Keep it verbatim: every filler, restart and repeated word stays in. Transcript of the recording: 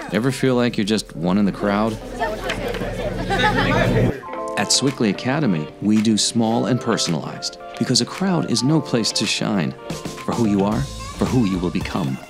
Ever feel like you're just one in the crowd? At Swickley Academy, we do small and personalized, because a crowd is no place to shine. For who you are, for who you will become.